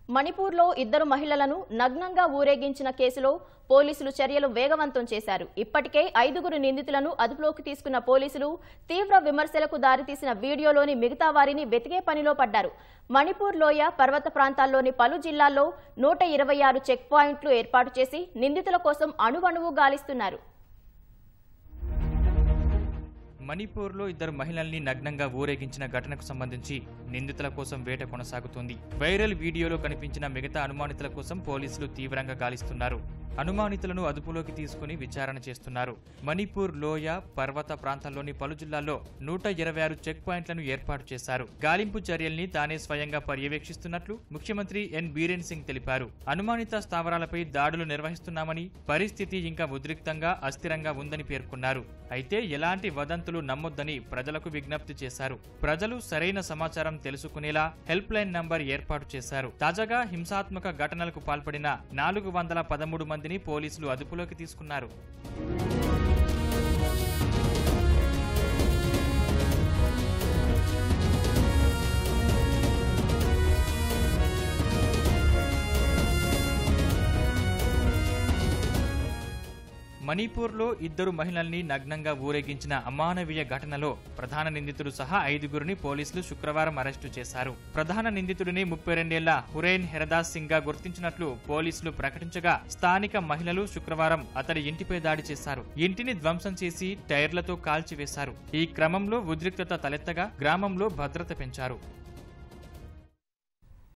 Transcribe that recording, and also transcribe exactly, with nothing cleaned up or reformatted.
మణిపూర్లో ఇద్దరు మహిళలను నగ్నంగా ఊరేగించిన కేసులో పోలీసులు చర్యలు వేగవంతం చేశారు. ఇప్పటికే ఐదుగురు నిందితులను అదుపులోకి తీసుకున్న పోలీసులు తీవ్ర విమర్శలకు దారితీసిన వీడియోలోని మిగతా వారిని వెతికే పనిలో పడ్డారు. మణిపూర్ లోయ పర్వత ప్రాంతాల్లోని పలు జిల్లాల్లో నూట ఇరవై ఆరు చెక్ పాయింట్లు ఏర్పాటు చేసి నిందితుల కోసం అణువణువు గాలిస్తున్నారు. మణిపూర్లో ఇద్దరు మహిళల్ని నగ్నంగా ఊరేగించిన ఘటనకు సంబంధించి నిందితుల కోసం వేట కొనసాగుతోంది. వైరల్ వీడియోలో కనిపించిన మిగతా అనుమానితుల కోసం పోలీసులు తీవ్రంగా గాలిస్తున్నారు. అనుమానితులను అదుపులోకి తీసుకుని విచారణ చేస్తున్నారు. మణిపూర్ లోయ పర్వత ప్రాంతాల్లోని పలు జిల్లాల్లో నూట ఇరవై ఆరు చెక్ పాయింట్లను ఏర్పాటు చేశారు. గాలింపు చర్యల్ని తానే స్వయంగా పర్యవేక్షిస్తున్నట్లు ముఖ్యమంత్రి ఎన్ బీరేన్ సింగ్ తెలిపారు. అనుమానిత స్థావరాలపై దాడులు నిర్వహిస్తున్నామని, పరిస్థితి ఇంకా ఉద్రిక్తంగా అస్థిరంగా ఉందని పేర్కొన్నారు. అయితే ఎలాంటి వదంతులు నమ్మొద్దని ప్రజలకు విజ్ఞప్తి చేశారు. ప్రజలు సరైన సమాచారం తెలుసుకునేలా హెల్ప్ లైన్ నంబర్ ఏర్పాటు చేశారు. తాజాగా హింసాత్మక ఘటనలకు పాల్పడిన నాలుగు వందల పదమూడు మందిని పోలీసులు అదుపులోకి తీసుకున్నారు. మణిపూర్లో ఇద్దరు మహిళల్ని నగ్నంగా ఊరేగించిన అమానవీయ ఘటనలో ప్రధాన నిందితుడు సహా ఐదుగురిని పోలీసులు శుక్రవారం అరెస్టు చేశారు. ప్రధాన నిందితుడిని ముప్పై రెండేళ్ల హురైన్ హెరదాస్ సింగ్ గా గుర్తించినట్లు పోలీసులు ప్రకటించగా స్థానిక మహిళలు శుక్రవారం అతడి ఇంటిపై దాడి చేశారు. ఇంటిని ధ్వంసం చేసి టైర్లతో కాల్చివేశారు. ఈ క్రమంలో ఉద్రిక్తత తలెత్తగా గ్రామంలో భద్రత పెంచారు.